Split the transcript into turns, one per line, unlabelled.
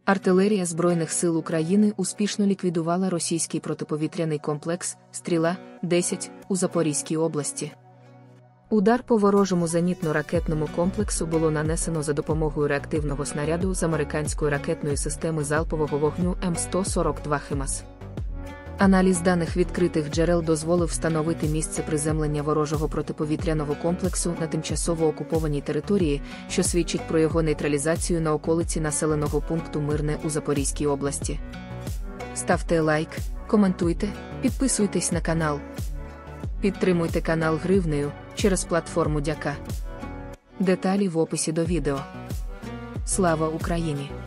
Артилерія Збройних сил України успішно ліквідувала російський протиповітряний комплекс «Стріла-10» у Запорізькій області. Удар по ворожому зенітно-ракетному комплексу було нанесено за допомогою реактивного снаряду з американської ракетної системи залпового вогню М142 «Хімарс». Аналіз даних відкритих джерел дозволив встановити місце приземлення ворожого протиповітряного комплексу на тимчасово окупованій території, що свідчить про його нейтралізацію на околиці населеного пункту Мирне у Запорізькій області. Ставте лайк, коментуйте, підписуйтесь на канал. Підтримуйте канал гривнею через платформу Дяка. Деталі в описі до відео. Слава Україні!